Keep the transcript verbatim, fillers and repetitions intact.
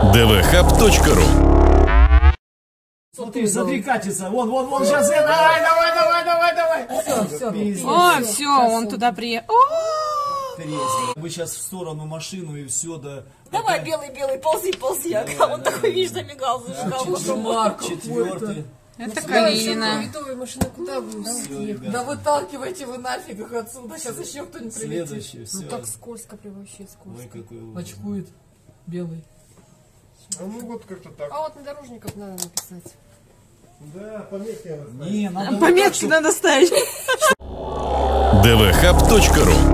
дэ вэ хаб точка ру. Смотри, смотри, катится. Вон, вон, вон, сейчас. Давай, давай, давай, давай, давай. Все, все. О, все, он туда приехал. Вы сейчас в сторону машину и все, да. Давай, белый, белый, ползи, ползи. А он такой, видишь, замигал, зажигал. Четвертый. Это Калинина. Витовая машина, куда вы? Да выталкивайте вы нафиг их отсюда. Сейчас еще кто-нибудь прилетит. Следующий, все. Ну так скользко, прям вообще скользко. Ой, какой ужас. Очкует белый. А ну вот как-то так. А вот на дорожниках надо написать. Да, пометки надо ставить. Не, надо Пометки надо ставить. дэ вэ хаб точка ру.